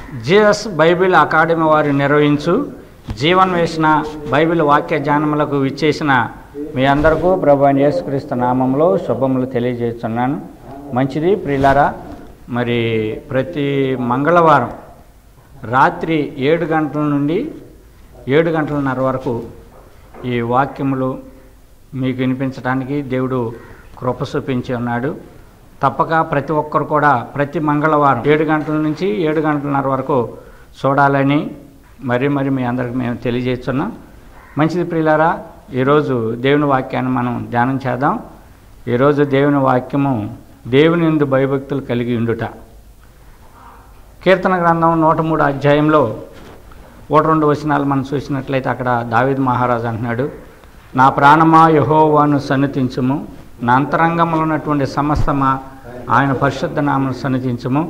Jesus Bible academy వారు నిర్వహించు జీవన్వేషణ Bible వాక్య ధ్యానములకు విచ్చేసిన మీ అందరికీ ప్రభువైన యేసుక్రీస్తు నామములో శుభములు తెలియజేస్తున్నాను. మంచిది ప్రియులారా, మరి ప్రతి మంగళవారం రాత్రి 7 గంటల నుండి 7:30 వరకు ఈ వాక్యములు మీకు వినిపించడానికి దేవుడు కృప చూపించి ఉన్నాడు. తప్పక ప్రతి ఒక్కరు కూడా ప్రతి మంగళవారం 7 గంటల నుంచి 7:30 వరకు చూడాలని మరి మీ అందరికి మేము తెలియజేస్తున్నాం. మంచిది ప్రియులారా, ఈరోజు దేవుని వాక్యాన్ని మనం ధ్యానం చేద్దాం. ఈరోజు దేవుని వాక్యము దేవుని యందు భయభక్తులు కలిగి ఉండుట. కీర్తన గ్రంథం 103 అధ్యాయంలో 1-2 వచనాలు మనం చూసినట్లయితే అక్కడ దావీదు మహారాజు అంటున్నాడు, నా ప్రాణమా యెహోవాను సన్నిధించుము, నా అంతరంగంలో ఉన్నటువంటి సమస్తమా ఆయన పరిశుద్ధ నామమును సన్నిధించుము.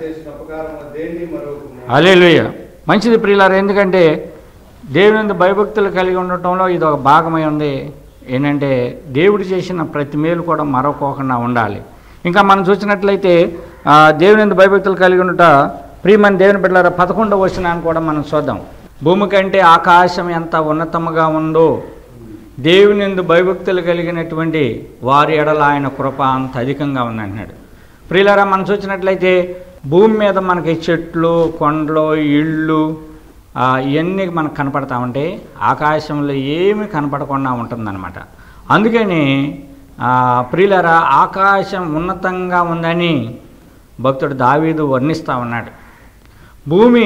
హల్లెలూయా. మంచిది ప్రియులారా, ఎందుకంటే దేవుని భయభక్తులు కలిగి ఉండటంలో ఇది ఒక భాగమై ఉంది. ఏంటంటే దేవుడు చేసిన ప్రతి మేలు కూడా మరొకోకుండా ఉండాలి. ఇంకా మనం చూసినట్లయితే దేవుని భయభక్తులు కలిగి ఉండట ప్రియమైన దేవుని బిడ్డలారా 11వ వచనాన్ని కూడా మనం చూద్దాం. భూమి కంటే ఆకాశం ఎంత ఉన్నతముగా ఉందో దేవుని యందు భయభక్తులు కలిగినటువంటి వారి ఎడల ఆయన కృప అంత అధికంగా ఉందంటున్నాడు. ప్రియులారా, మనం చూసినట్లయితే భూమి మీద మనకి చెట్లు, కొండలు, ఇళ్ళు ఇవన్నీ మనకు కనపడతా ఉంటే ఆకాశంలో ఏమీ కనపడకుండా ఉంటుందన్నమాట. అందుకని ప్రియులారా, ఆకాశం ఉన్నతంగా ఉందని భక్తుడు దావీదు వర్ణిస్తూ ఉన్నాడు. భూమి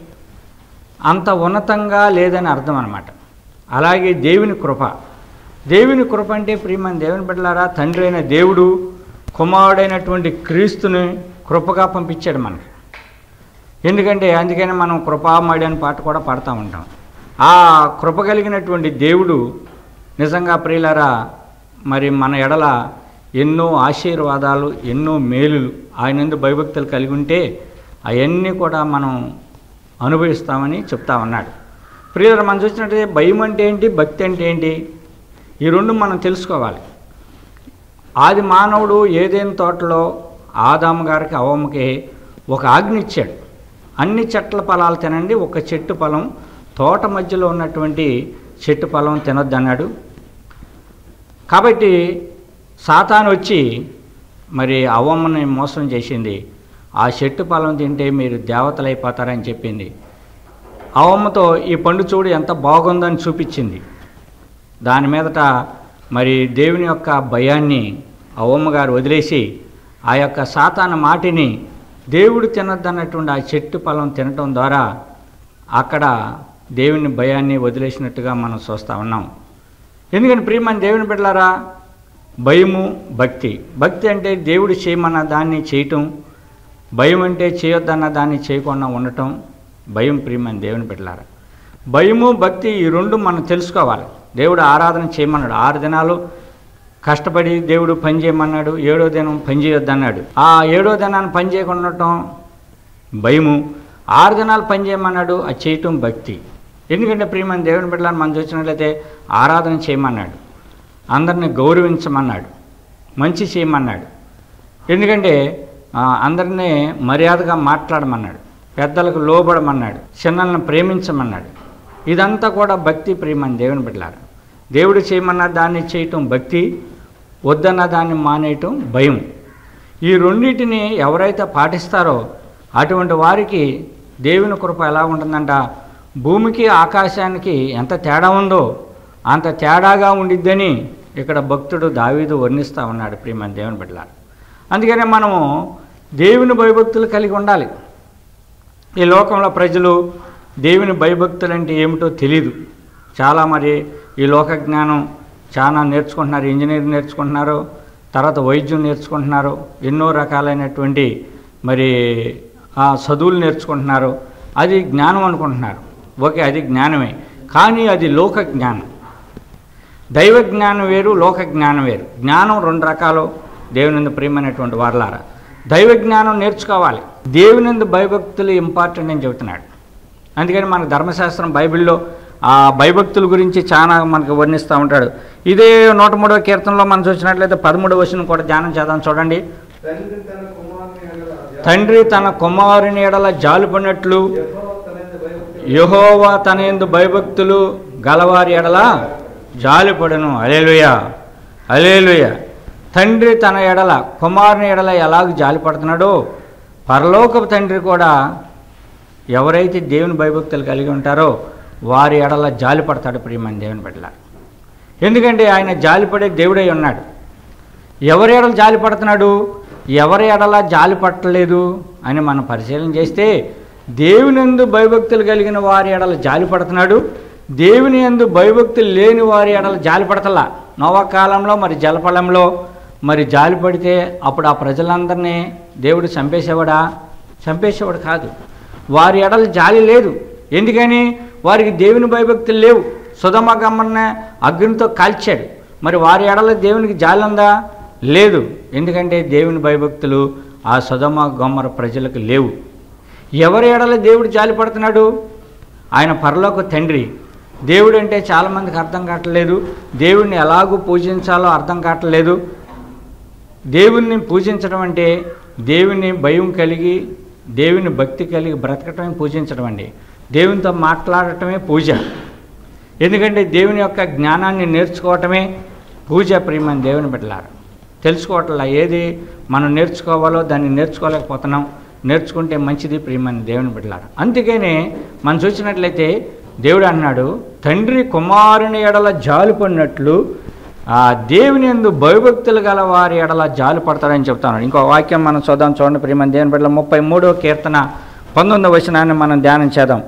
అంత ఉన్నతంగా లేదని అర్థం అన్నమాట. అలాగే దేవుని కృప అంటే ప్రియమైన దేవుని బిడ్డలారా, తండ్రి అయిన దేవుడు కుమారుడైనటువంటి క్రీస్తుని కృపగా పంపించాడు మనకి. అందుకని మనం కృపామడి అనే పాట కూడా పాడుతూ ఉంటాం. ఆ కృప కలిగినటువంటి దేవుడు నిజంగా ప్రియులారా మరి మన ఎడల ఎన్నో ఆశీర్వాదాలు, ఎన్నో మేలులు ఆయన యందు భయభక్తులు కలిగి ఉంటే అవన్నీ కూడా మనం అనుభవిస్తామని చెప్తా ఉన్నాడు. ప్రియులారా, మనం చూసినట్లయితే భయం అంటే ఏంటి, భక్తి అంటే ఏంటి, ఈ రెండు మనం తెలుసుకోవాలి. ఆది మానవుడు ఏదైనా తోటలో ఆదాము గారికి అవ్వమ్మకి ఒక ఆజ్ఞ ఇచ్చాడు, అన్ని చెట్ల ఫలాలు తినండి, ఒక చెట్టు ఫలం, తోట మధ్యలో ఉన్నటువంటి చెట్టు ఫలం తినొద్దన్నాడు. కాబట్టి సాతాను వచ్చి మరి అవ్వమ్మని మోసం చేసింది. ఆ చెట్టు ఫలం తింటే మీరు దేవతలైపోతారని చెప్పింది. అవ్వమ్మతో ఈ పండు చూడు ఎంత బాగుందని చూపించింది. దాని మీదట మరి దేవుని యొక్క భయాన్ని అవ్వమ్మ గారు వదిలేసి ఆ యొక్క సాతాను మాటిని దేవుడు తినొద్దన్నటువంటి ఆ చెట్టు ఫలం తినటం ద్వారా అక్కడ దేవుని భయాన్ని వదిలేసినట్టుగా మనం చూస్తూ ఉన్నాం. ఎందుకంటే ప్రియమైన దేవుని బిడ్డలారా, భయము, భక్తి అంటే దేవుడు చేయమన్న దాన్ని చేయటం, భయం అంటే చేయొద్దన్న దాన్ని చేయకుండా ఉండటం. భయం ప్రియమైన దేవుని బిడ్డలారా, భయము, భక్తి ఈ రెండు మనం తెలుసుకోవాలి. దేవుడు ఆరాధన చేయమన్నాడు, 6 దినాలు కష్టపడి దేవుడు పని చేయమన్నాడు, 7వ దినం పని చేయొద్దన్నాడు. ఆ 7వ దినాన్ని పని చేయకుండా ఉండటం భయము, 6 దినాలు పని చేయమన్నాడు, అది చేయటం భక్తి. ఎందుకంటే ప్రియమైన దేవుని బిడ్డలను మనం చూసినట్లయితే ఆరాధన చేయమన్నాడు, అందరిని గౌరవించమన్నాడు, మంచి చేయమన్నాడు. ఎందుకంటే అందరినీ మర్యాదగా మాట్లాడమన్నాడు, పెద్దలకు లోబడమన్నాడు, చిన్నలను ప్రేమించమన్నాడు. ఇదంతా కూడా భక్తి ప్రియమైన దేవుని బిడ్డలారా. దేవుడు చేయమన్న దాన్ని చేయటం భక్తి, వద్దన్న దాన్ని మానేయటం భయం. ఈ రెండింటిని ఎవరైతే పాటిస్తారో అటువంటి వారికి దేవుని కృప ఎలా ఉంటుందంట, భూమికి ఆకాశానికి ఎంత తేడా ఉందో అంత తేడాగా ఉండిద్దని ఇక్కడ భక్తుడు దావీదు వర్ణిస్తూ ఉన్నాడు ప్రియమైన దేవుని బిడ్డలారా. అందుకనే మనము దేవుని భయభక్తులు కలిగి ఉండాలి. ఈ లోకంలో ప్రజలు దేవుని భయభక్తులు అంటే ఏమిటో తెలీదు. చాలా మరి ఈ లోక జ్ఞానం చాలా నేర్చుకుంటున్నారు, ఇంజనీరింగ్ నేర్చుకుంటున్నారు, తర్వాత వైద్యం నేర్చుకుంటున్నారు, ఎన్నో రకాలైనటువంటి మరి చదువులు నేర్చుకుంటున్నారు. అది జ్ఞానం అనుకుంటున్నారు. ఓకే, అది జ్ఞానమే, కానీ అది లోక జ్ఞానం. దైవ జ్ఞానం వేరు, లోక జ్ఞానం వేరు. జ్ఞానం 2 రకాలు. దేవుని ప్రియమైనటువంటి వారలారా, దైవ జ్ఞానం నేర్చుకోవాలి. దేవుని భయభక్తులు ఇంపార్టెంట్ అని చెబుతున్నాడు. అందుకని మనకు ధర్మశాస్త్రం బైబిల్లో ఆ భయభక్తుల గురించి చాలా మనకు వర్ణిస్తూ ఉంటాడు. ఇదే 103వ కీర్తనలో మనం చూసినట్లయితే 13వ వచనం కూడా ధ్యానం చేద్దాం. చూడండి, తండ్రి తన కుమారుని ఎడల జాలిపడినట్లు యెహోవా తన యందు భయభక్తులు గలవారి ఎడల జాలిపడును. హల్లెలూయా, హల్లెలూయా. తండ్రి తన ఎడల కుమారుని ఎడల ఎలాగ జాలిపడుతున్నాడో పరలోకపు తండ్రి కూడా ఎవరైతే దేవుని భయభక్తులు కలిగి ఉంటారో వారి ఎడల జాలిపడతాడు. ప్రియమైన దేవుని బిడ్డల, ఎందుకంటే ఆయన జాలిపడే దేవుడై ఉన్నాడు. ఎవరి ఎడల జాలిపడుతున్నాడు, ఎవరి ఎడల జాలిపట్టలేదు అని మనం పరిశీలన చేస్తే దేవుని యందు భయభక్తులు కలిగిన వారి ఎడల జాలిపడుతున్నాడు. దేవుని యందు భయభక్తులు లేని వారి ఎడల జాలిపడతలా. నోవా కాలంలో మరి జలపళంలో మరి జాలిపడితే అప్పుడు ఆ ప్రజలందరినీ దేవుడు చంపేసేవాడా? చంపేసేవాడు కాదు. వారి ఎడల జాలి లేదు. ఎందుకని? వారికి దేవుని భయభక్తులు లేవు. సొదొమ గొమొర్రాని అగ్నితో కాల్చాడు. మరి వారి ఎడల దేవునికి జాలి ఉందా? లేదు. ఎందుకంటే దేవుని భయభక్తులు ఆ సొదొమ గొమొర్రా ప్రజలకు లేవు. ఎవరి ఎడల దేవుడు జాలి పడుతున్నాడు? ఆయన పరలోక తండ్రి. దేవుడు అంటే చాలామందికి అర్థం కావట్లేదు. దేవుడిని ఎలాగూ పూజించాలో అర్థం కావట్లేదు. దేవుణ్ణి పూజించడం అంటే దేవుని భయం కలిగి దేవుని భక్తి కలిగి బ్రతకటమే పూజించడం అండి. దేవునితో మాట్లాడటమే పూజ. ఎందుకంటే దేవుని యొక్క జ్ఞానాన్ని నేర్చుకోవటమే పూజ. ప్రియమైన దేవుని బిడ్డలారా, తెలుసుకోవట్లా ఏది మనం నేర్చుకోవాలో దాన్ని నేర్చుకోలేకపోతున్నాం. నేర్చుకుంటే మంచిది ప్రియమైన దేవుని బిడ్డలారా. అందుకనే మనం చూసినట్లయితే దేవుడు అన్నాడు, తండ్రి కుమారుని ఎడల జాలిపడినట్లు ఆ దేవుని యందు భయభక్తులు గల వారి ఎడల జాలి పడతాడని చెప్తాను. ఇంకో వాక్యం మనం చూద్దాం. చూడండి ప్రియమైన దేవుని బిడ్డల, 33వ కీర్తన 19వ వచనాన్ని మనం ధ్యానం చేద్దాం.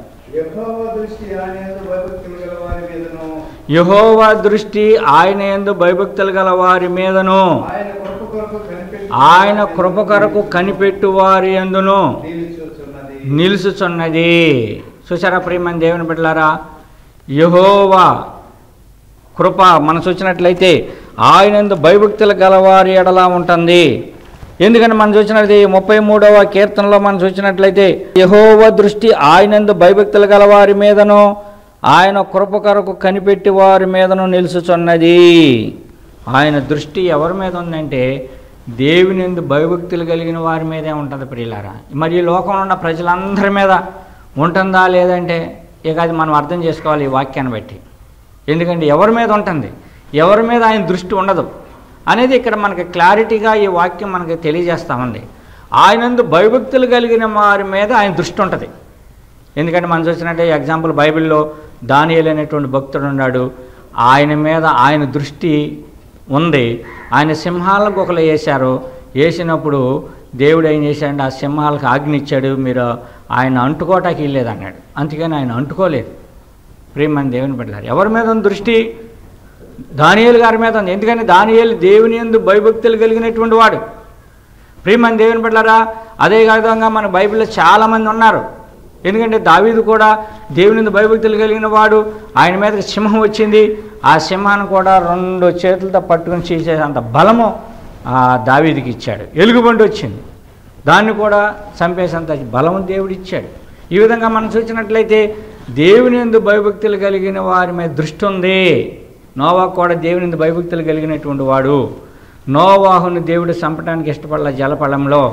యెహోవా దృష్టి ఆయన యందు భయభక్తులు గల వారి మీదను ఆయన కృప కొరకు కనిపెట్టు వారి యందును నిలుచుచున్నది. చూసారా ప్రియమైన దేవుని బిడ్డలారా, యెహోవా కృప మనం చూసినట్లయితే ఆయన యందు భయభక్తులు గలవారి ఎడలా ఉంటుంది. ఎందుకని మనం చూసినట్లయితే 33వ కీర్తనలో మనం చూసినట్లయితే యెహోవా దృష్టి ఆయన యందు భయభక్తులు గలవారి మీదను ఆయన కృప కొరకు కనిపెట్టి వారి మీదను నిలుచుచున్నది. ఆయన దృష్టి ఎవరి మీద ఉందంటే దేవుని యందు భయభక్తులు కలిగిన వారి మీదే ఉంటుంది ప్రియులారా. మరి ఈ లోకంలో ఉన్న ప్రజలందరి మీద ఉంటుందా లేదంటే ఇక అది మనం అర్థం చేసుకోవాలి ఈ వాక్యాన్ని బట్టి. ఎందుకంటే ఎవరి మీద ఉంటుంది, ఎవరి మీద ఆయన దృష్టి ఉండదు అనేది ఇక్కడ మనకి క్లారిటీగా ఈ వాక్యం మనకి తెలియజేస్తూ ఉంది. ఆయన యందు భయభక్తులు కలిగిన వారి మీద ఆయన దృష్టి ఉంటుంది. ఎందుకంటే మనం చూసినట్టే ఎగ్జాంపుల్ బైబిల్లో దానియేలు అనేటువంటి భక్తుడు ఉన్నాడు. ఆయన మీద ఆయన దృష్టి ఉంది. ఆయన సింహాల గుహలు వేశారు. వేసినప్పుడు దేవుడు ఏం చేశాడు, ఆ సింహాలకు ఆజ్ఞ ఇచ్చాడు, మీరు ఆయన అంటుకోవటానికి వెళ్ళలేదు అన్నాడు. అందుకని ఆయన అంటుకోలేదు. ప్రియమైన దేవుని బిడ్డలారా, ఎవరి మీద ఉంది దృష్టి? దానియేలు గారి మీద ఉంది. ఎందుకని దానియేలు దేవుని యందు భయభక్తులు కలిగినటువంటి వాడు. ప్రియమైన దేవుని బిడ్డలారా, అదే విధంగా మన బైబిల్లో చాలామంది ఉన్నారు. ఎందుకంటే దావీదు కూడా దేవుని యందు భయభక్తులు కలిగిన వాడు. ఆయన మీద సింహం వచ్చింది. ఆ సింహాన్ని కూడా 2 చేతులతో పట్టుకుని చేసేంత బలము దావీదుకి ఇచ్చాడు. ఎలుగుబంటి వచ్చింది, దాన్ని కూడా చంపేసేంత బలము దేవుడు ఇచ్చాడు. ఈ విధంగా మనం చూసినట్లయితే దేవుని యందు భయభక్తులు కలిగిన వారి మీద దృష్టి ఉంది. నోవా కూడా దేవుని యందు భయభక్తులు కలిగినటువంటి వాడు. నోవాహుని దేవుడు చంపడానికి ఇష్టపడల జలపళంలో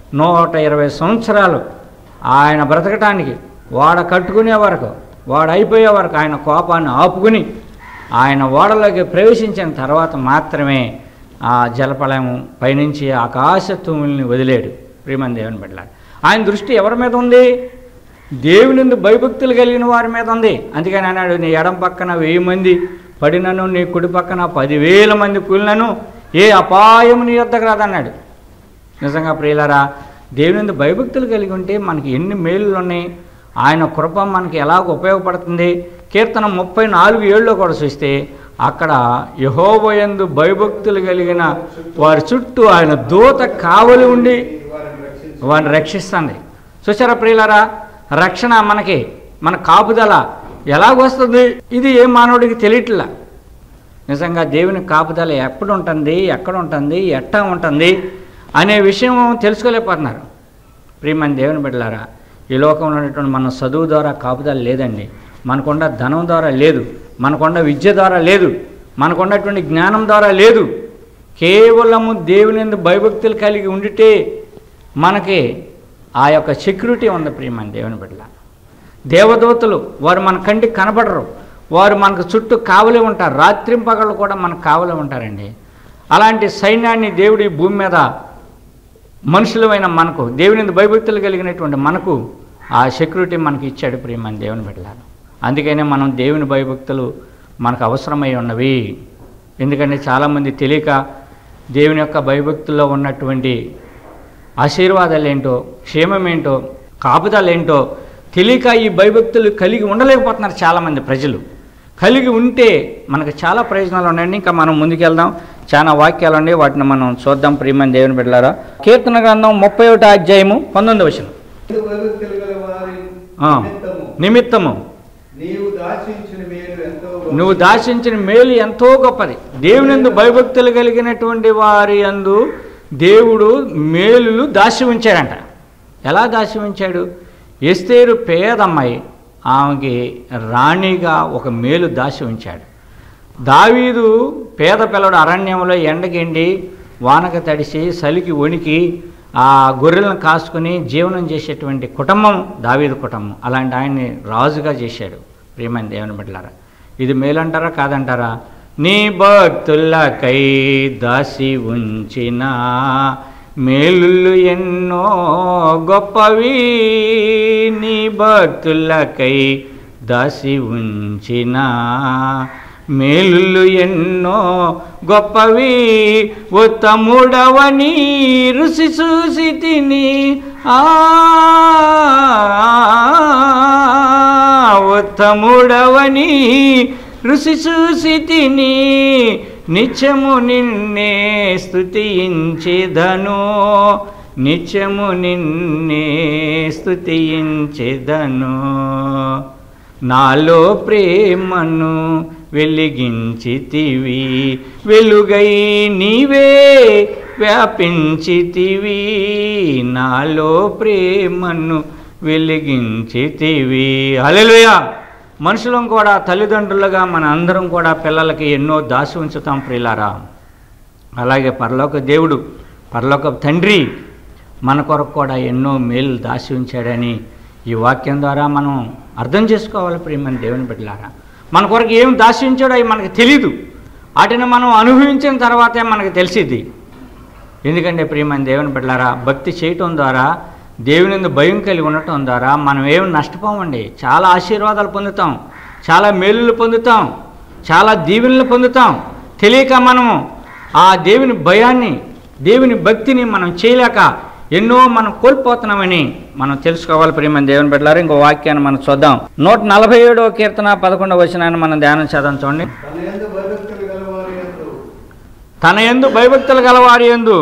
120 సంవత్సరాలు ఆయన బ్రతకటానికి వాడ కట్టుకునే వరకు, వాడు అయిపోయే వరకు ఆయన కోపాన్ని ఆపుకుని ఆయన ఓడలోకి ప్రవేశించిన తర్వాత మాత్రమే ఆ జలపళం పైనుంచి ఆకాశ తూముల్ని వదిలేడు. ప్రియమైన దేవుని బిడ్డలారా, ఆయన దృష్టి ఎవరి మీద ఉంది? దేవుని యందు భయభక్తులు కలిగిన వారి మీద ఉంది. అందుకని అన్నాడు, నీ ఎడం పక్కన 1000 మంది పడినను, నీ కుడి పక్కన 10,000 మంది కూలినను ఏ అపాయము నీ యొద్దకు రాదన్నాడు. నిజంగా ప్రియులారా, దేవుని యందు భయభక్తులు కలిగి ఉంటే మనకి ఎన్ని మేలులు ఉన్నాయి. ఆయన కృప మనకి ఎలాగ ఉపయోగపడుతుంది. కీర్తన 34:7 కూడా చూస్తే అక్కడ యెహోవా యందు భయభక్తులు కలిగిన వారి చుట్టూ ఆయన దూత కావలి ఉండి వారిని రక్షిస్తుంది. చూసారా ప్రియులారా, రక్షణ మనకి మన కాపుదల ఎలాగొస్తుంది ఇది ఏ మానవుడికి తెలియట్లా. నిజంగా దేవుని కాపుదల ఎప్పుడు ఉంటుంది, ఎక్కడ ఉంటుంది, ఎట్టా ఉంటుంది అనే విషయం తెలుసుకోలేకపోతున్నారు. ప్రియమైన దేవుని బిడ్డలారా, ఈ లోకంలో ఉన్నటువంటి మన చదువు ద్వారా కాపుదల లేదండి. మనకున్న ధనం ద్వారా లేదు, మనకున్న విద్య ద్వారా లేదు, మనకున్నటువంటి జ్ఞానం ద్వారా లేదు. కేవలము దేవుని యందు భయభక్తులు కలిగి ఉండితే మనకి ఆ యొక్క సెక్యూరిటీ ఉంది ప్రియమైన దేవుని బిడ్డల. దేవదూతలు వారు మన కంటికి కనబడరు, వారు మనకు చుట్టూ కావలి ఉంటారు, రాత్రింపగళ్ళు కూడా మనకు కావలి ఉంటారండి. అలాంటి సైన్యాన్ని దేవుడి భూమి మీద మనుషులమైన మనకు, దేవుని భయభక్తులు కలిగినటువంటి మనకు ఆ సెక్యూరిటీ మనకి ఇచ్చాడు ప్రియమైన దేవుని బిడ్డలారా. అందుకనే మనం దేవుని భయభక్తులు మనకు అవసరమై ఉన్నవి. ఎందుకంటే చాలామంది తెలియక దేవుని యొక్క భయభక్తుల్లో ఉన్నటువంటి ఆశీర్వాదాలు ఏంటో, క్షేమం ఏంటో, కాపుదలు ఏంటో తెలియక ఈ భయభక్తులు కలిగి ఉండలేకపోతున్నారు చాలామంది ప్రజలు. కలిగి ఉంటే మనకు చాలా ప్రయోజనాలు ఉన్నాయండి. ఇంకా మనం ముందుకెళ్దాం, చాలా వాక్యాలు ఉన్నాయి, వాటిని మనం చూద్దాం ప్రియమైన దేవుని బిడ్డలారా. కీర్తన గ్రంథం 31వ అధ్యాయము 19వ వచనం. నిమిత్తము నువ్వు దాచించిన మేలు ఎంతో గొప్పది. దేవుని యందు భయభక్తులు కలిగినటువంటి వారి యందు దేవుడు మేలులు దాచి ఉంచాడంట. ఎలా దాచి ఉంచాడు? ఎస్తేరు పేదమ్మాయి, ఆమెకి రాణిగా ఒక మేలు దాచి ఉంచాడు. దావీదు పేద పిల్లడు అరణ్యంలో ఎండగెండి వానక తడిసి చలికి వణికి ఆ గొర్రెలను కాసుకుని జీవనం చేసేటువంటి కుటుంబం దావీదు కుటుంబం. అలాంటి ఆయన్ని రాజుగా చేశాడు ప్రియమైన దేవుని బిడ్డలారా. ఇది మేలంటారా కాదంటారా? నీ భక్తులకై దాసి ఉంచిన మేలులు ఎన్నో గొప్పవి, నీ భక్తులకై దాసి ఉంచిన మేలులు ఎన్నో గొప్పవి, ఉత్తముడవని రుచి చూసి తిని, ఉత్తముడవని రుచి చూసి తిని, నిత్యము నిన్నే స్తుతించెదను, నిత్యము నిన్నే స్తుతించెదను. నాలో ప్రేమను వెలిగించితివి, వెలుగై నీవే వ్యాపించితివి, నాలో ప్రేమను వెలిగించితివి. హల్లెలూయా. మనుషులం కూడా తల్లిదండ్రులుగా మన అందరం కూడా పిల్లలకి ఎన్నో దాచి ఉంచుతాం ప్రియులారా. అలాగే పరలోక దేవుడు, పరలోక తండ్రి మన కొరకు కూడా ఎన్నో మేలు దాచి ఉంచాడని ఈ వాక్యం ద్వారా మనం అర్థం చేసుకోవాలి ప్రియమైన దేవుని బిడ్డలారా. మన కొరకు ఏం దాచి ఉంచాడో అవి మనకు తెలీదు, వాటిని మనం అనుభవించిన తర్వాతే మనకు తెలిసిద్ది. ఎందుకంటే ప్రియమైన దేవుని బిడ్డలారా, భక్తి చేయటం ద్వారా, దేవుని యందు భయం కలిగి ఉండటం ద్వారా మనం ఏమి నష్టపోమండి. చాలా ఆశీర్వాదాలు పొందుతాం, చాలా మేలులు పొందుతాం, చాలా దీవెనలు పొందుతాం. తెలియక మనము ఆ దేవుని భయాన్ని, దేవుని భక్తిని మనం చేయలేక ఎన్నో మనం కోల్పోతున్నామని మనం తెలుసుకోవాలి ప్రియమైన దేవుని బిడ్డలారా. ఇంకో వాక్యాన్ని మనం చూద్దాం. 147వ కీర్తన 11వ వచనాన్ని మనం ధ్యానం చేద్దాం. చూడండి. తన యందు భయభక్తులు గలవారి యందు,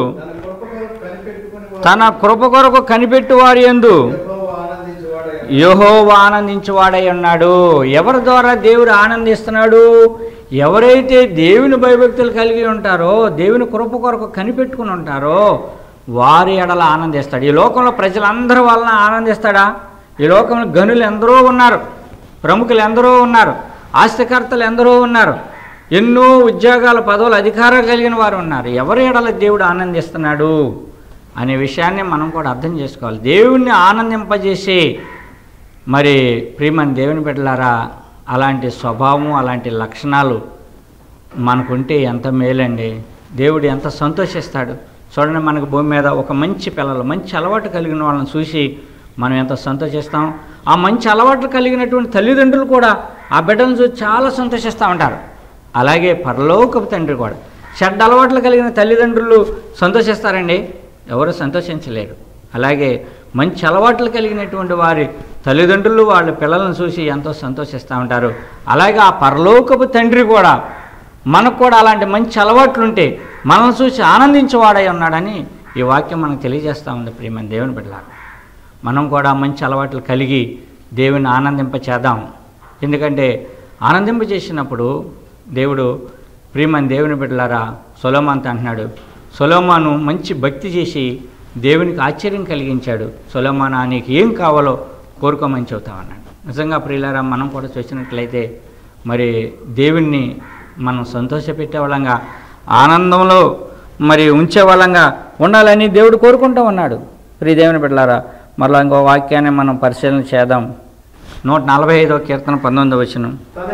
తన కృప కొరకు కనిపెట్టు వారి యందు యెహోవా ఆనందించువాడై ఉన్నాడు. ఎవరి ద్వారా దేవుడు ఆనందిస్తున్నాడు? ఎవరైతే దేవుని భయభక్తులు కలిగి ఉంటారో, దేవుని కృప కొరకు కనిపెట్టుకుని ఉంటారో వారి ఎడల ఆనందిస్తాడు. ఈ లోకంలో ప్రజలందరి వలన ఆనందిస్తాడా? ఈ లోకంలో గనులు ఎందరో ఉన్నారు, ప్రముఖులు ఎందరో ఉన్నారు, ఆస్తికర్తలు ఎందరో ఉన్నారు, ఎన్నో ఉద్యోగాలు, పదవులు, అధికారాలు కలిగిన వారు ఉన్నారు. ఎవరి ఎడల దేవుడు ఆనందిస్తున్నాడు అనే విషయాన్ని మనం కూడా అర్థం చేసుకోవాలి. దేవుణ్ణి ఆనందింపజేసే మరి ప్రియమైన దేవుని బిడ్డలారా, అలాంటి స్వభావం, అలాంటి లక్షణాలు మనకుంటే ఎంత మేలండి. దేవుడు ఎంత సంతోషిస్తాడు. చూడండి, మనకు భూమి మీద ఒక మంచి పిల్లలు, మంచి అలవాటు కలిగిన వాళ్ళని చూసి మనం ఎంత సంతోషిస్తాం. ఆ మంచి అలవాట్లు కలిగినటువంటి తల్లిదండ్రులు కూడా ఆ బిడ్డలను చూసి చాలా సంతోషిస్తూ ఉంటారు. అలాగే పరలోకపు తండ్రి కూడా చెడ్డ అలవాట్లు కలిగిన తల్లిదండ్రులు సంతోషిస్తారండి? ఎవరు సంతోషించలేరు. అలాగే మంచి అలవాట్లు కలిగినటువంటి వారి తల్లిదండ్రులు వాళ్ళ పిల్లలను చూసి ఎంతో సంతోషిస్తూ ఉంటారు. అలాగే ఆ పరలోకపు తండ్రి కూడా మనకు కూడా అలాంటి మంచి అలవాట్లు ఉంటే మనల్ని చూసి ఆనందించేవాడై ఉన్నాడని ఈ వాక్యం మనకు తెలియజేస్తూ ఉంది. ప్రియమైన దేవుని బిడ్డలారా, మనం కూడా మంచి అలవాట్లు కలిగి దేవుని ఆనందింపచేద్దాం. ఎందుకంటే ఆనందింపచేసినప్పుడు దేవుడు, ప్రియమైన దేవుని బిడ్డలారా, సొలొమోనుతో అంటున్నాడు, సొలొమోను మంచి భక్తి చేసి దేవునికి ఆశ్చర్యం కలిగించాడు. సొలొమోనా, నీకు ఏం కావాలో కోరుకోమని చెబుతామన్నాడు. నిజంగా ప్రియులారా, మనం కూడా చూసినట్లయితే మరి దేవుణ్ణి మనం సంతోషపెట్టే వాళ్ళంగా, ఆనందంలో మరి ఉంచే వాళ్ళంగా ఉండాలని దేవుడు కోరుకుంటూ ఉన్నాడు. ప్రియ దేవుని బిడ్డలారా, మరలా ఇంకో వాక్యాన్ని మనం పరిశీలన చేద్దాం. 145వ కీర్తన 19వ వచనం.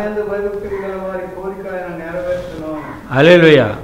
హల్లెలూయా.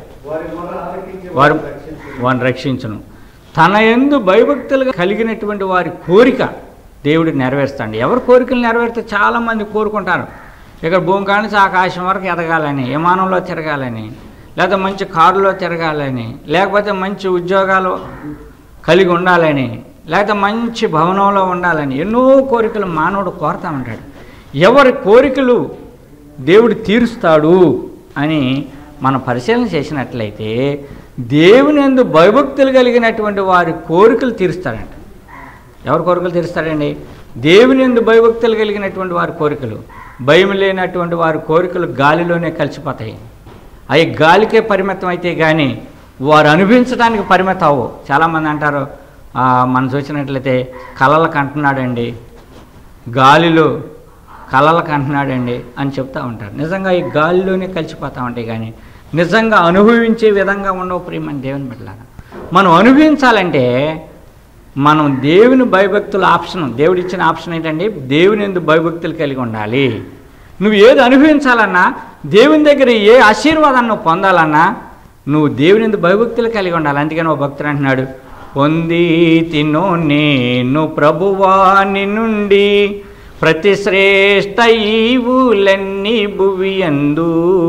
వారిని రక్షించును. తన యందు భయభక్తులు కలిగినటువంటి వారి కోరిక దేవుడు నెరవేరుస్తాడు. ఎవరి కోరికలు నెరవేరితే చాలామంది కోరుకుంటారు. ఇక్కడ భూమి కాడ నుంచి ఆకాశం వరకు ఎదగాలని, విమానంలో తిరగాలని, లేదా మంచి కారులో తిరగాలని, లేకపోతే మంచి ఉద్యోగాలు కలిగి ఉండాలని, లేకపోతే మంచి భవనంలో ఉండాలని ఎన్నో కోరికలు మానవుడు కోరుతూ ఉంటాడు. ఎవరి కోరికలు దేవుడు తీరుస్తాడు అని మనం పరిశీలన చేసినట్లయితే దేవుని యందు భయభక్తులు కలిగినటువంటి వారి కోరికలు తీరుస్తాడంట. ఎవరి కోరికలు తీరుస్తాడండి? దేవుని యందు భయభక్తులు కలిగినటువంటి వారి కోరికలు. భయం లేనటువంటి వారి కోరికలు గాలిలోనే కలిసిపోతాయి. అవి గాలికే పరిమితం అయితే కానీ వారు అనుభవించడానికి పరిమితం అవ్వవు. చాలామంది అంటారు, మనం చూసినట్లయితే కలలకు అంటున్నాడండి, గాలిలో కలలకు అంటున్నాడండి అని చెప్తూ ఉంటారు. నిజంగా ఈ గాలిలోనే కలిసిపోతూ ఉంటాయి కానీ నిజంగా అనుభవించే విధంగా ఉండవు ప్రియమైన దేవుని బిడ్డలారా. మనం అనుభవించాలంటే మనం దేవుని భయభక్తుల ఆప్షన్, దేవుడు ఇచ్చిన ఆప్షన్ ఏంటండి? దేవుని యందు భయభక్తులు కలిగి ఉండాలి. నువ్వు ఏది అనుభవించాలన్నా, దేవుని దగ్గర ఏ ఆశీర్వాదాన్ని నువ్వు పొందాలన్నా నువ్వు దేవుని యందు భయభక్తులు కలిగి ఉండాలి. అందుకని ఒక భక్తుడు అంటున్నాడు, పొంది తినో నేను ప్రభువాని నుండి ప్రతి శ్రేష్ఠ ఈవులన్నీ భువియందు.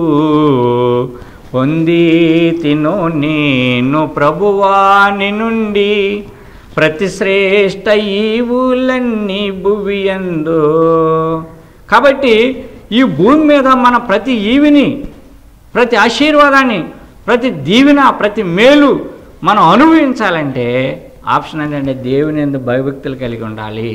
పొంది తినో నేను ప్రభువాని నుండి ప్రతి శ్రేష్ఠ ఈవులన్నీ భువియందు. కాబట్టి ఈ భూమి మీద మన ప్రతి ఈవిని, ప్రతి ఆశీర్వాదాన్ని, ప్రతి దీవెన, ప్రతి మేలు మనం అనుభవించాలంటే ఆప్షన్ ఏంటంటే దేవుని యందు భయభక్తులు కలిగి ఉండాలి.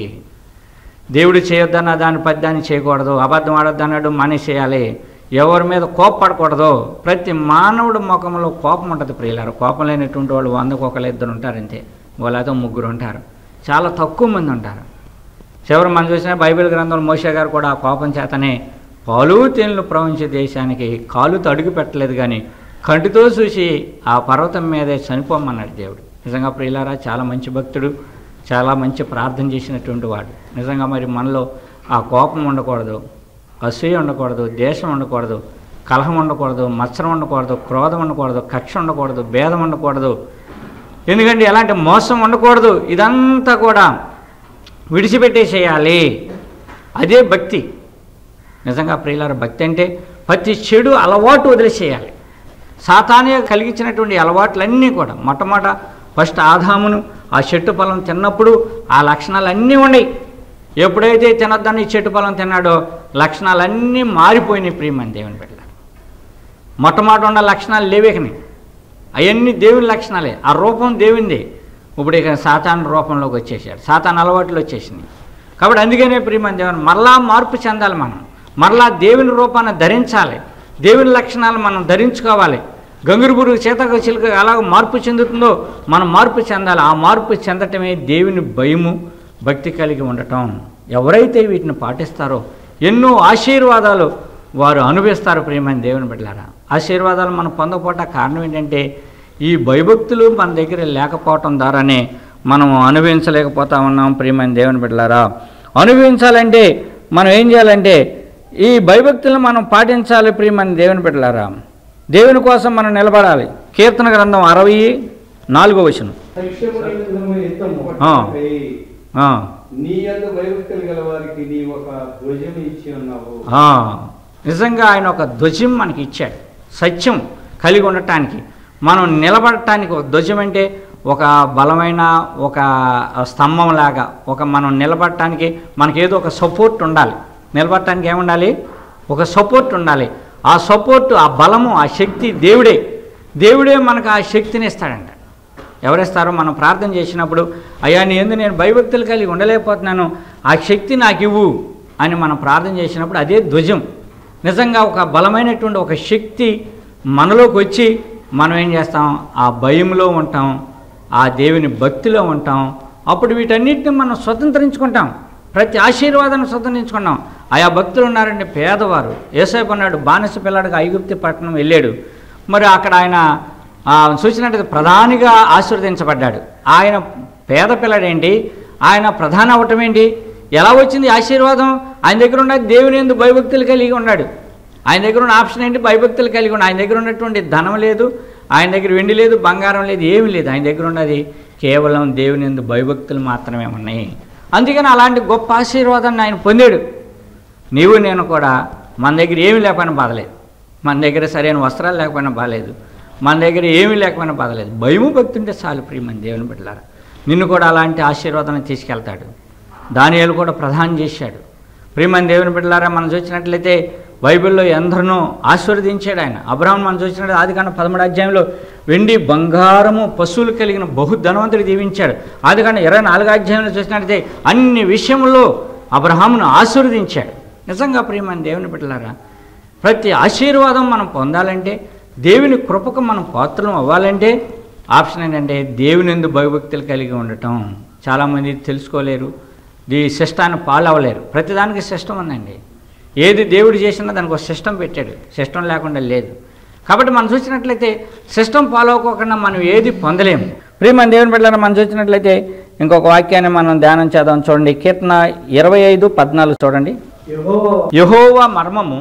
దేవుడు చేయొద్దన్న దాని పద్యాన్ని చేయకూడదు, అబద్ధం ఆడొద్దన్నాడు మానేసేయాలి, ఎవరి మీద కోపపడకూడదు. ప్రతి మానవుడు ముఖంలో కోపం ఉంటుంది ప్రియులారు. కోపం లేనటువంటి వాళ్ళు 100కు 1-2 ఉంటారు అంతే, వాళ్ళతో 3 ఉంటారు, చాలా తక్కువ మంది ఉంటారు. చివరి మనం చూసిన బైబిల్ గ్రంథంలో మోషే గారు కూడా ఆ కోపం చేతనే పాలు తేనెలు ప్రవహించే దేశానికి కాలుతో అడుగు పెట్టలేదు కానీ కంటితో చూసి ఆ పర్వతం మీదే చనిపోమన్నాడు దేవుడు. నిజంగా ప్రియులారా చాలా మంచి భక్తుడు, చాలా మంచి ప్రార్థన చేసినటువంటి వాడు. నిజంగా మరి మనలో ఆ కోపం ఉండకూడదు, అసూయ ఉండకూడదు, దేశం ఉండకూడదు, కలహం ఉండకూడదు, మత్సరం ఉండకూడదు, క్రోధం ఉండకూడదు, కక్ష ఉండకూడదు, భేదం ఉండకూడదు. ఎందుకంటే ఎలాంటి మోసం ఉండకూడదు. ఇదంతా కూడా విడిచిపెట్టేసేయాలి. అదే భక్తి. నిజంగా ప్రియులారా భక్తి అంటే ప్రతి చెడు అలవాటు వదిలేసేయాలి. సాతానే కలిగించినటువంటి అలవాట్లన్నీ కూడా మొట్టమొదట ఫస్ట్ ఆదామును ఆ చెట్టు ఫలం తిన్నప్పుడు ఆ లక్షణాలన్నీ ఉన్నాయి. ఎప్పుడైతే తినొద్దని చెట్టు ఫలం తిన్నాడో లక్షణాలన్నీ మారిపోయినాయి ప్రియమైన దేవుని బిడ్డ. మొట్టమొదట ఉన్న లక్షణాలు లేవేకని, అవన్నీ దేవుని లక్షణాలే, ఆ రూపం దేవునిదే. ఇప్పుడు ఇక సాతాను రూపంలోకి వచ్చేసాడు, సాతాను అలవాట్లు వచ్చేసినాయి. కాబట్టి అందుకనే ప్రియమైన దేవుని మరలా మార్పు చెందాలి. మనం మరలా దేవుని రూపాన్ని ధరించాలి, దేవుని లక్షణాలు మనం ధరించుకోవాలి. గంగురు పురుగు చేతకు చిలుక అలాగ మార్పు చెందుతుందో మనం మార్పు చెందాలి. ఆ మార్పు చెందటమే దేవుని భయము, భక్తి కలిగి ఉండటం. ఎవరైతే వీటిని పాటిస్తారో ఎన్నో ఆశీర్వాదాలు వారు అనుభవిస్తారు ప్రియమైన దేవుని బిడ్డలారా. ఆశీర్వాదాలు మనం పొందకపోవట కారణం ఏంటంటే ఈ భయభక్తులు మన దగ్గర లేకపోవటం ద్వారానే మనం అనుభవించలేకపోతా ఉన్నాం ప్రియమైన దేవుని బిడ్డలారా. అనుభవించాలంటే మనం ఏం చేయాలంటే ఈ భయభక్తులను మనం పాటించాలి ప్రియమైన దేవుని బిడ్డలారా. దేవుని కోసం మనం నిలబడాలి. కీర్తన గ్రంథం 64వ వచనం. నిజంగా ఆయన ఒక ధ్వజం మనకి ఇచ్చాడు. సత్యం కలిగి ఉండటానికి, మనం నిలబడటానికి ఒక ధ్వజం అంటే ఒక బలమైన ఒక స్తంభం లాగా, ఒక మనం నిలబడటానికి మనకేదో ఒక సపోర్ట్ ఉండాలి. నిలబడటానికి ఏముండాలి? ఒక సపోర్ట్ ఉండాలి. ఆ సపోర్టు, ఆ బలము, ఆ శక్తి దేవుడే మనకు ఆ శక్తిని ఇస్తాడంట. ఎవరిస్తారో మనం ప్రార్థన చేసినప్పుడు, అయ్యా నీ యందు నేను భయభక్తులు కలిగి ఉండలేకపోతున్నాను, ఆ శక్తి నాకు ఇవ్వు అని మనం ప్రార్థన చేసినప్పుడు అదే ధ్వజం. నిజంగా ఒక బలమైనటువంటి ఒక శక్తి మనలోకి వచ్చి మనం ఏం చేస్తాం? ఆ భయంలో ఉంటాం, ఆ దేవుని భక్తిలో ఉంటాం. అప్పుడు వీటన్నిటిని మనం స్వతంత్రించుకుంటాం, ప్రతి ఆశీర్వాదాన్ని స్వతంత్రించుకుంటాం. ఆయా భక్తులు ఉన్నారండి, పేదవారు. యేసేపు అన్నాడు, బానిస పిల్లాడికి ఐగుప్తు పట్టణం వెళ్ళాడు. మరి అక్కడ ఆయన చూసినట్టు ప్రధానిగా ఆశీర్వదించబడ్డాడు. ఆయన పేద పిల్లడేంటి, ఆయన ప్రధాన అవటం ఏంటి? ఎలా వచ్చింది ఆశీర్వాదం? ఆయన దగ్గర ఉన్న దేవుని యందు భయభక్తులు కలిగి ఉన్నాడు. ఆయన దగ్గర ఉన్న ఆప్షన్ ఏంటి? భయభక్తులు కలిగి ఉన్నాడు. ఆయన దగ్గర ఉన్నటువంటి ధనం లేదు, ఆయన దగ్గర వెండి లేదు, బంగారం లేదు, ఏమీ లేదు. ఆయన దగ్గర ఉన్నది కేవలం దేవుని యందు భయభక్తులు మాత్రమే ఉన్నాయి. అందుకని అలాంటి గొప్ప ఆశీర్వాదాన్ని ఆయన పొందాడు. నీవు నేను కూడా మన దగ్గర ఏమీ లేకపోయినా బాధలేదు, మన దగ్గర సరైన వస్త్రాలు లేకపోయినా బాధలేదు, మన దగ్గర ఏమీ లేకపోయినా బాధలేదు. భయము భక్తి ఉంటే చాలు ప్రియమైన దేవుని బిడ్డలారా. నిన్ను కూడా అలాంటి ఆశీర్వాదాన్ని తీసుకెళ్తాడు. దానియేలు కూడా ప్రదానం చేశాడు. ప్రియమైన దేవుని బిడ్డలారా, మనం చూసినట్లయితే బైబిల్లో ఎందరినో ఆశీర్వదించాడు ఆయన. అబ్రహాం మనం చూసినట్టు ఆదికాండం 13వ అధ్యాయంలో వెండి బంగారము పశువులు కలిగిన బహుధనవంతుడు దీవించాడు. ఆదికాండం 24వ అధ్యాయంలో చూసినట్లయితే అన్ని విషయంలో అబ్రహామును ఆశీర్వదించాడు. నిజంగా ప్రియమైన దేవుని బిడ్డలారా, ప్రతి ఆశీర్వాదం మనం పొందాలంటే, దేవుని కృపకు మనం పాత్రలు అవ్వాలంటే ఆప్షన్ ఏంటంటే దేవుని యందు భయభక్తులు కలిగి ఉండటం. చాలామంది తెలుసుకోలేరు, ఈ సిస్టాన్ని ఫాలో అవ్వలేరు. ప్రతిదానికి సిస్టమ్ ఉందండి. ఏది దేవుడు చేసినా దానికి ఒక సిస్టమ్ పెట్టాడు, సిస్టమ్ లేకుండా లేదు. కాబట్టి మనం చూసినట్లయితే సిస్టమ్ ఫాలో అవ్వకుండా మనం ఏది పొందలేము. ప్రియమైన దేవుని బిడ్డలారా, మనం చూసినట్లయితే ఇంకొక వాక్యాన్ని మనం ధ్యానం చేద్దాం. చూడండి, కీర్తన 25:14 చూడండి. యెహోవా మర్మము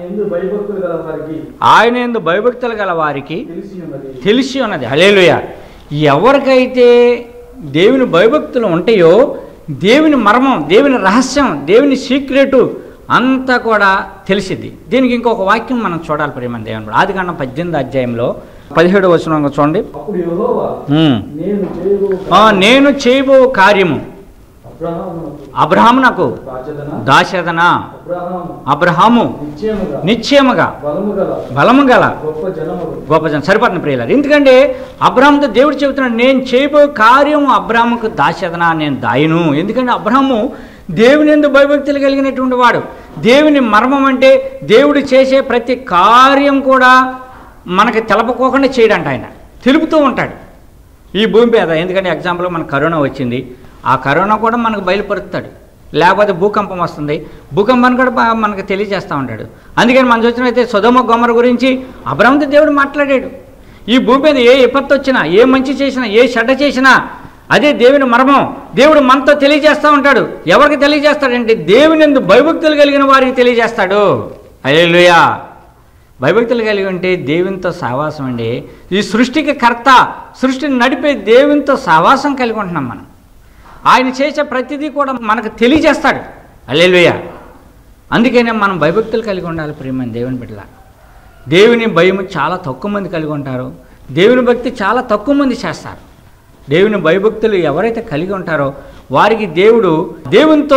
ఆయన యందు భయభక్తులు గల వారికి తెలిసి ఉన్నది. హల్లెలూయా. ఎవరికైతే దేవుని భయభక్తులు ఉంటాయో దేవుని మర్మం, దేవుని రహస్యం, దేవుని సీక్రెటు అంతా కూడా తెలిసిద్ది. దీనికి ఇంకొక వాక్యం మనం చూడాలి ప్రియమైన దేవుని. ఆదికాండం 18వ అధ్యాయంలో 17వ వచనం చూడండి. నేను చేయబో కార్యము అబ్రహామునకు దాశదన, అబ్రహాము నిశ్చయముగా బలము గల గొప్ప జనం. సరిపడిన ప్రియులారు, ఎందుకంటే అబ్రహాముతో దేవుడు చెబుతున్నాడు, నేను చేయబో కార్యము అబ్రహాముకు దాశదన, నేను దాయను. ఎందుకంటే అబ్రహాము దేవుని యందు భయభక్తులు కలిగినటువంటి వాడు. దేవుని మర్మం అంటే దేవుడు చేసే ప్రతి కార్యం కూడా మనకి తెలపకోకుండా చేయడంట. ఆయన తెలుపుతూ ఉంటాడు ఈ భూమి మీద. ఎందుకంటే ఎగ్జాంపుల్ మనకు కరోనా వచ్చింది, ఆ కరోనా కూడా మనకు బయలుపరుస్తాడు. లేకపోతే భూకంపం వస్తుంది, భూకంపాన్ని కూడా మనకు తెలియజేస్తూ ఉంటాడు. అందుకని మనం చూసినట్లయితే సొదొమ గొమొర గురించి అబ్రహాముతో దేవుడు మాట్లాడాడు. ఈ భూమి మీద ఏ విపత్తు వచ్చినా, ఏ మంచి చేసినా, ఏ చెడ్డ చేసినా అదే దేవుని మర్మం. దేవుడు మనతో తెలియజేస్తూ ఉంటాడు. ఎవరికి తెలియజేస్తాడంటే దేవుని యందు భయభక్తులు కలిగిన వారికి తెలియజేస్తాడు. హల్లెలూయా. భయభక్తులు కలిగి ఉంటే దేవునితో సహవాసం అండి. ఈ సృష్టికి కర్త, సృష్టిని నడిపే దేవునితో సహవాసం కలిగి ఉంటున్నాం మనం. ఆయన చేసే ప్రతిదీ కూడా మనకు తెలియజేస్తాడు. హల్లెలూయా. అందుకనే మనం భయభక్తులు కలిగి ఉండాలి ప్రియమైన దేవుని బిడ్డలారా. దేవుని భయం చాలా తక్కువ మంది కలిగి ఉంటారు, దేవుని భక్తి చాలా తక్కువ మంది చేస్తారు. దేవుని భయభక్తులు ఎవరైతే కలిగి ఉంటారో వారికి దేవుడు దేవునితో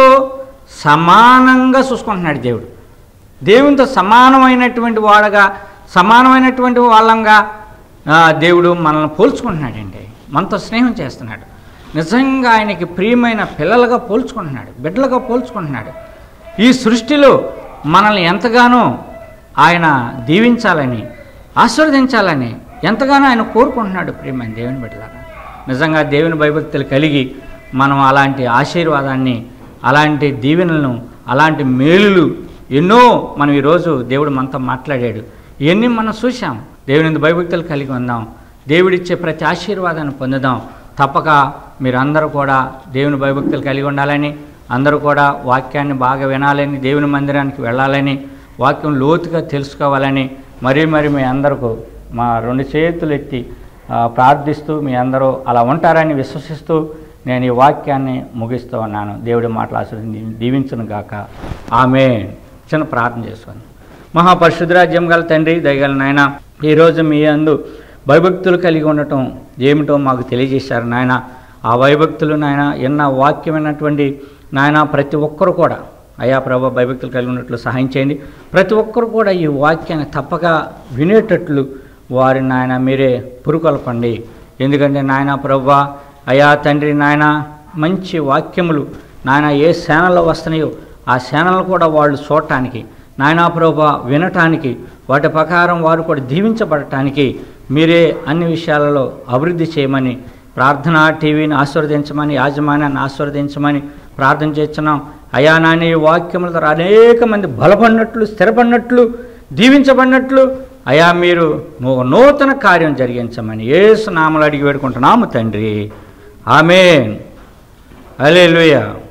సమానంగా చూసుకుంటున్నాడు. దేవునితో సమానమైనటువంటి వాడుగా, సమానమైనటువంటి వాళ్ళంగా దేవుడు మనల్ని పోల్చుకుంటున్నాడండి. మనతో స్నేహం చేస్తున్నాడు. నిజంగా ఆయనకి ప్రియమైన పిల్లలుగా పోల్చుకుంటున్నాడు, బిడ్డలుగా పోల్చుకుంటున్నాడు. ఈ సృష్టిలో మనల్ని ఎంతగానో ఆయన దీవించాలని, ఆశీర్వదించాలని ఎంతగానో ఆయన కోరుకుంటున్నాడు ప్రియమైన దేవుని బిడ్డలారా. నిజంగా దేవుని భయభక్తులు కలిగి మనం అలాంటి ఆశీర్వాదాన్ని, అలాంటి దీవెనలను, అలాంటి మేలులు ఎన్నో మనం ఈరోజు దేవుడు మనతో మాట్లాడాడు. ఇవన్నీ మనం చూసాం. దేవుని భయభక్తులు కలిగి ఉందాం, దేవుడిచ్చే ప్రతి ఆశీర్వాదాన్ని పొందుదాం. తప్పక మీరందరూ కూడా దేవుని భయభక్తులు కలిగి ఉండాలని, అందరూ కూడా వాక్యాన్ని బాగా వినాలని, దేవుని మందిరానికి వెళ్ళాలని, వాక్యం లోతుగా తెలుసుకోవాలని మరీ మీ అందరికీ మా 2 చేతులు ఎత్తి ప్రార్థిస్తూ మీ అందరూ అలా ఉంటారని విశ్వసిస్తూ నేను ఈ వాక్యాన్ని ముగిస్తూ ఉన్నాను. దేవుడి మాటలు ఆశీర్వదించి దీవించును గాక. ఆమేన్. చిన్న ప్రార్థన చేసుకుని. మహాపరిశుద్ధరాజ్యం గల తండ్రి, దయగల నాయన, ఈరోజు మీ యందు భయభక్తులు కలిగి ఉండటం ఏమిటో మాకు తెలియజేశారు నాయన. ఆ భయభక్తులు నాయన, ఎన్న వాక్యమైనటువంటి నాయన ప్రతి ఒక్కరు కూడా అయ్యా ప్రభు భయభక్తులు కలిగి ఉన్నట్లు సహాయం చేయండి. ప్రతి ఒక్కరు కూడా ఈ వాక్యాన్ని తప్పక వినేటట్లు వారి నాయన మీరే పురుకొల్పండి. ఎందుకంటే నాయన ప్రభు అయ్యా తండ్రి నాయన, మంచి వాక్యములు నాయన ఏ ఛానల్లో వస్తున్నాయో ఆ ఛానల్ కూడా వాళ్ళు చూడటానికి, నాయనా ప్రభు వినటానికి, వాటి ప్రకారం వారు కూడా దీవించబడటానికి మీరే అన్ని విషయాలలో అభివృద్ధి చేయమని, ప్రార్థనా టీవీని ఆశీర్వదించమని, యాజమాన్యాన్ని ఆశీర్వదించమని ప్రార్థన చేస్తున్నాం. అయా నాయన ఈ వాక్యముల ద్వారా అనేక మంది బలపడినట్లు, స్థిరపడినట్లు, దీవించబడినట్లు అయా మీరు నూతన కార్యం జరిగించమని యేసు నామములో అడిగి వేడుకుంటున్నాము తండ్రి. ఆమేన్. హల్లెలూయా.